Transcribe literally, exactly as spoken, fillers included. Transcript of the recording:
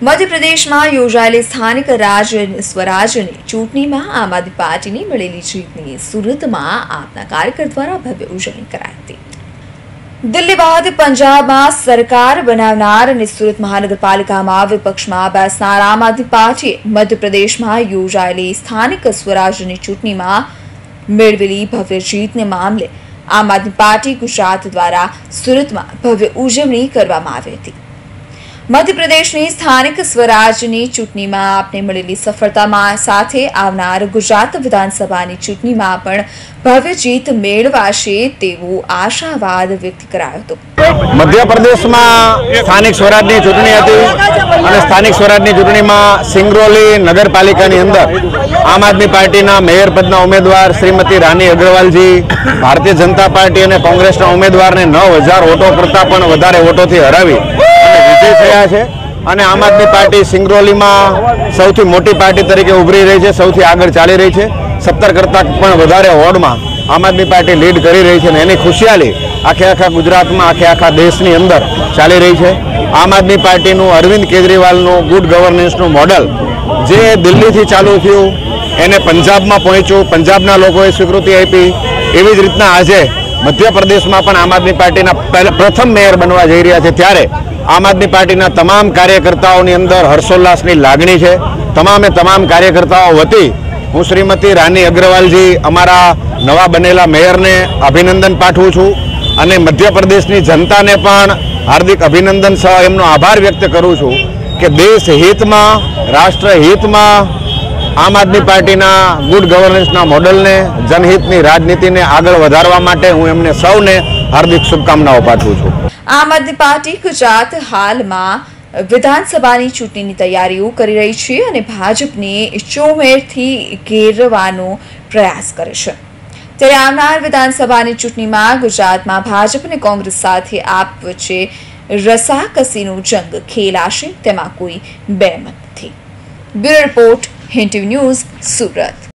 मध्य प्रदेश में योजाયેલી સ્થાનિક રાજ્ય સ્વરાજ્યની ચૂંટણીમાં આમ આદમી પાર્ટીની મળેલી જીતની સુરતમાં આપના કાર્યકર દ્વારા ભવ્ય ઉજવણી કરાઈ હતી। દિલ્હી બાદ પંજાબમાં સરકાર બનાવનાર અને સુરત મહાનગરપાલિકામાં વિપક્ષમાં બેસનાર આમ આદમી પાર્ટીએ મધ્યપ્રદેશમાં યોજાયેલી સ્થાનિક સ્વરાજ્યની ચૂંટણીમાં મેળવેલી ભવ્ય જીતને મામલે આમ આદમી પાર્ટી ગુજરાત દ્વારા સુરતમાં ભવ્ય ઉજવણી કરવામાં આવી હતી। मध्य प्रदेश में स्थानिक स्वराज्यनी चूंटणी में आपने मिलेली सफलता साथे आवनार गुजरात विधानसभा चूंटणी में पण भव्य जीत मेळवाशे तेवो आशावाद व्यक्त करायो हतो। मध्य प्रदेश में स्थानिक स्वराज्यनी चूंटणी हती अने स्थानिक स्वराज्यनी चूंटणी में सिंगरौली नगरपालिकानी अंदर आम आदमी पार्टीना मेयर पदना उम्मीदवार श्रीमती रानी अग्रवाल जी भारतीय जनता पार्टी और कांग्रेसना उम्मीदवार ने नौ हजार वोटों करता पण वधारे वोटोथी हरावी विजय थया छे। અને આમ આદમી પાર્ટી સિંગરૌલીમાં સૌથી મોટી પાર્ટી તરીકે ઉભરી રહી છે, સૌથી આગળ ચાલી રહી છે। સત્તર કરતાં પણ વધારે વોર્ડમાં આમ આદમી પાર્ટી લીડ કરી રહી છે અને એની ખુશિયાલી આખે આખા ગુજરાતમાં આખે આખા દેશની અંદર ચાલી રહી છે। આમ આદમી પાર્ટીનું અરવિંદ કેજરીવાલનું ગુડ ગવર્નન્સનું મોડલ જે દિલ્હીથી ચાલુ થયું એને પંજાબમાં પહોંચ્યું, પંજાબના લોકોએ સ્વીકૃતિ આપી, એવી જ રીતના આજે મધ્યપ્રદેશમાં પણ આમ આદમી પાર્ટીના પ્રથમ મેયર બનવા જઈ રહ્યા છે। ત્યારે आम आदमी पार्टी तमाम कार्यकर्ताओं अंदर हर्षोल्लासनी लागणी है। तमामे तमाम कार्यकर्ताओं वती हूँ श्रीमती रानी अग्रवाल जी अमरा नवा बनेला मेयर ने अभिनंदन पाठवुं छुं अने मध्य प्रदेश की जनता ने पण हार्दिक अभिनंदन सह एमनो आभार व्यक्त करूँ छुं कि देश हित में राष्ट्र हित में आम आदमी पार्टी गुड गवर्नन्स मॉडल ने जनहित की राजनीति ने आगळ वधारवा माटे हूँ एमने सौने हार्दिक शुभकामनाओं पाठवुं छुं। आम आदमी पार्टी गुजरात हाल में विधानसभा चूंटणी की तैयारीओ करी रही है और भाजप ने चौमेर थी घेरवानो प्रयास करे छे। त्यारे आवनार विधानसभा चूंटणी में गुजरात में भाजप ने कांग्रेस साथे आप वच्चे रसाकसीनो जंग खेलाशे तेमां कोई बेमत नथी। Bureau report Hind TV news सूरत।